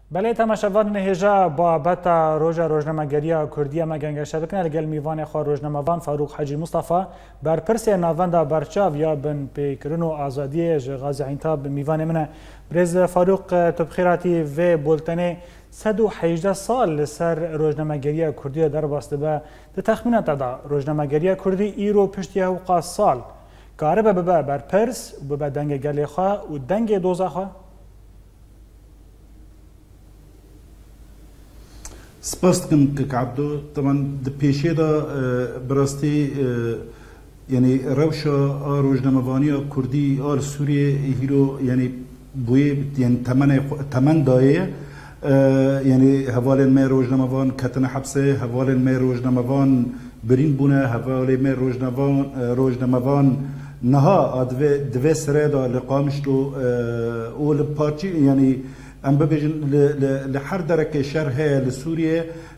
بله تماشاوان هجا بابت روژا روزنامه‌گری کردی ما گنگش بکنه لگل میوان خوا روزنامه‌وان فاروق حاجی مصطفی بر پرس ناوندا برچاو یا بن پیکرن و آزادی غازی عینتاب میوان منه برز فاروق تبخیراتی و بولتنه 118 سال سر روزنامه‌گری کردی در باسته به تخمین تدا روزنامه‌گری کردی ایرو پشتی حقوق سال کار به بر پرس و به دنگ گلی خوا و دنگ دوزا خوا سپاس دکم کعبدو طبعا پیشه دا براستی یعنی روشا روزنامه‌وانی کردی آل سوریه هیرو یعنی بوی یعنی تمن دایه یعنی حوالي ما روزنامه‌وان کتن حبسه حوالي ما روزنامه‌وان برین بونه حوالي ما روزنامه‌وان نها دوی سره دا لقامشتو اول پارچی یعنی ام ببیجن لحر درک شرح لسوریه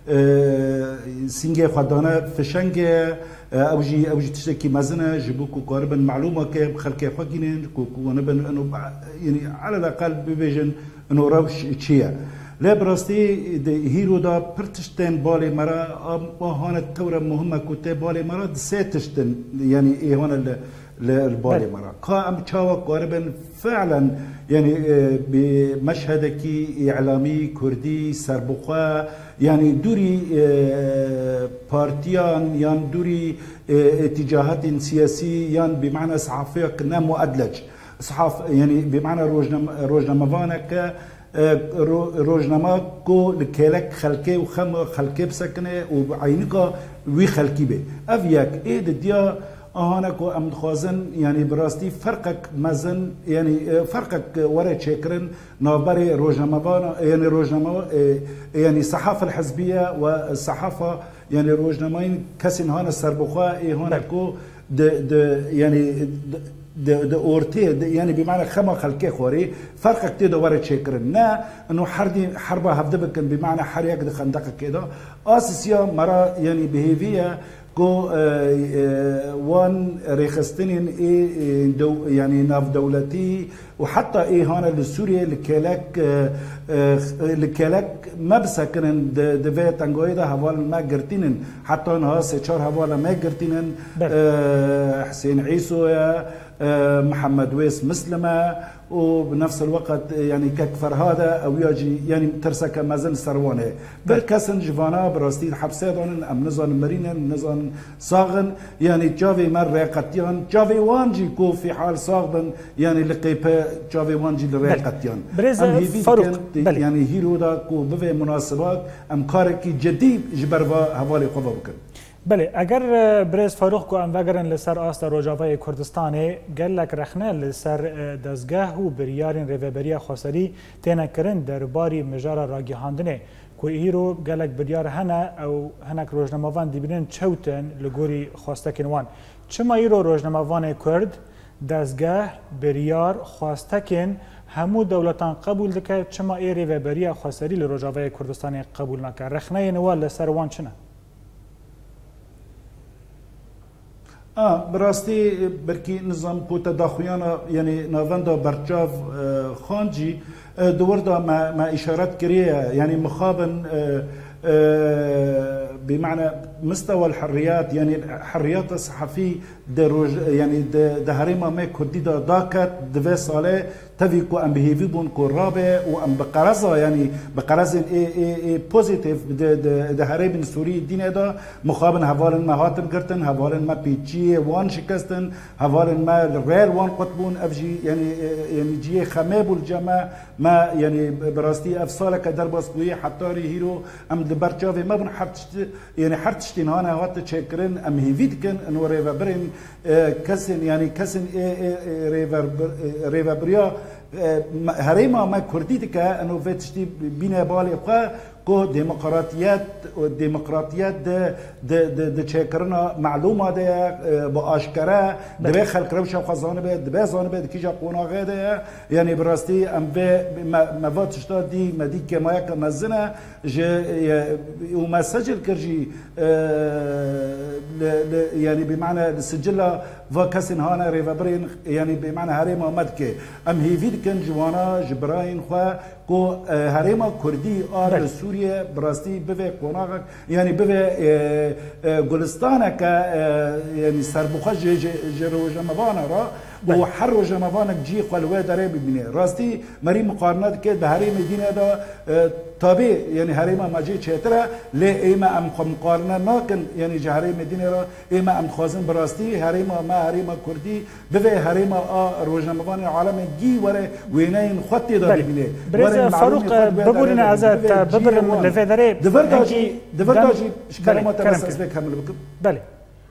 سینگه خدانه فشنگه اوجی تشتكي مزنه جبوكو قاربا معلومه كيف خلقي فقينين وانا بن انه يعني على الاقل ببيجن انه روش تشيا لا براستي هيرو دا برتشتن بالي مرا هون التوره مهمه كتاب بالي مرا سيتشتن يعني ايه هون البالي مرا قام تشاوا قاربا فعلا يعني بمشهدك اعلامي كردي سربخوا يعني دوري بارتيان يعني دوري اتجاهات سياسية يعني بمعنى صحافية كنا مؤدلج صحاف يعني بمعنى روزنامه‌وان ك روزنامه کو لکلک خلقی و خم خلقی بسکنه و عینکا وی خلقی به افیک اید دیا آهانکو ام خوازن يعني براستي فرقك مزن يعني فرقك ورا تشكرن نابري روزنامه يعني روزنامه يعني الصحافه الحزبيه والصحافه يعني روزنامين كسن هون السربخوا هونكو د يعني د اورتي يعني بمعنى خما خلقي خوري فرقك تيدا ورا تشكرن نا انه حربه هفدبكن بمعنى حريق د خندقك كده اساسيا مرا يعني بهيفيه كو وان ريخستنين دو يعني ناف دولتي وحتى هون لسوريا لكلك ما بسكنن دفيت انجويدا هوال ما قرتينن حتى نها سيشار هوال ما قرتينن حسين عيسو محمد ويس مسلمه وبنفس الوقت يعني ككفر هذا او يجي يعني ترسك مازن سروانه بالكسن جفانا براستي حبسيدون ام نزان مرينن نزان صاغن يعني جافي مره قتيان جافي وانجي كو في حال صاغبن يعني لقيبه جافي وانجي لرقتيان فاروق يعني هيرو دا كو بفي مناسبات ام كاركي جديد جبروا حوالي قبا بكن بله اگر برز فاروق کو ام وگرن لسر آست روجاوای کردستان گلک رخنه لسر دزگاه و بریارین ریوبری خسری تینا کرن درباری مجارا راگیهاندنه کو ایرو گلک بریار هنه او هنک روزنامه‌وان دیبینن چوتن لگوری خواستکن چما ایرو روزنامه‌وان کرد دزگاه بریار خواستکن همو دولتان قبول دکه چما ای ریوبری خسری لروجاوای کردستان قبول نکه رخنه نوال لسر وان چنه براستي بركي نظام بوتا داخويانا يعني نافندا برجاف خانجي دوردا ما اشارات كريه يعني مخابن بمعنى مستوى الحريات يعني حريات الصحفي يعني هريما ما كردي داكت دفي صالح تفيكو ام بهيفي بون كورابه وام بقرزه يعني بقرز اي بوزيتيف هريم سوري دين دا مخابن هوالن ما هاتن قرتن هوالن ما بيجي وان شكستن هوالن ما ريل وان قطبون افجي يعني جي خماب الجماعه ما يعني براستي افصالك دربس بوي حتى هيرو ام دبرجافي ما بن يعني حرتشتين هنا هات تشكرن ام هيفيدكن انو ريفابرين كسن يعني كسن ريفابريا هريما ما كرديتك انه فتشتي بينا بالي كو ديمقراطيات ده تشكرنا معلومه ده باشكره ده خلق روشه خزانه به ده زانه به كيجا قونا غده يعني براستي ام به ما فاتشتا دي مدي كما يك مزنه وما سجل كرجي يعني بمعنى السجل فاكسن هانا ريفابرين يعني بمعنى هريما مدكه ام هي فيدكن جوانا جبراين خو کو هرما کردی آر سوریه براستی بوی قناغ یعنی بوی گلستانه که یعنی سربخش جروجموانه را و هر روزموانه جی خلوه داره ببینه راستی مری مقارنات که به هرم دینه دا تابع یعنی هرم ماجی چتره ل ایما ام مقارنه ناکن یعنی جهرم دینه را ایما ام خوازن براستی هرم ما هرم کردی به هرم روزموان عالم جی وره وینین خطی دا ببینه برز فاروق ببورین از ببر لفدره دفرداجی کلمات بس از کامل بکن بله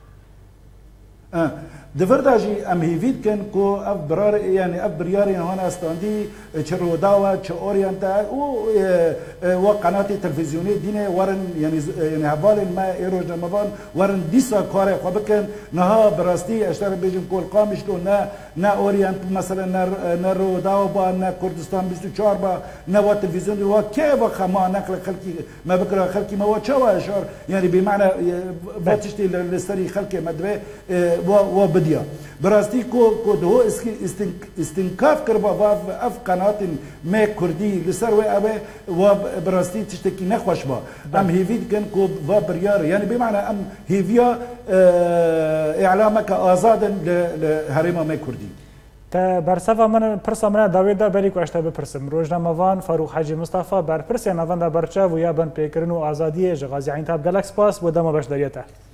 دفرداجی ام هیوید کن کو اف برار یعنی اف بریاری هان استاندی چه روداوا چه اورینتا و قناتی تلویزیونی دینه ورن یعنی حوال ما ایروج نموان ورن دیسا کار خو بکن نه براستی اشتر بیجم کول قامش تو نه اورینت مثلا نه روداوا با نه کردستان 24 با نه و تلویزیون و که و خما نقل خلکی ما بکره خلکی ما و چه و اشار یعنی بمعنى باتشتي للستري خلکی مدوه و بدیا براستی کو دو استنکاف کربا و اف قنات ما کردی لسر و اوه و براستی تشتکی نخوش با ام هیوید کن کو و بریار یعنی بمعنى ام هیویا اعلامك آزادا لهرم ما کردی تا برسفا من پرسا من داوید دا بری کو اشتا بپرسم روزنامه‌وان فاروق حاجی مصطفی بر پرسه نوان دا برچه و یا بن پیکرن و آزادی غازی عین تاب گلکس پاس و دما باش دریته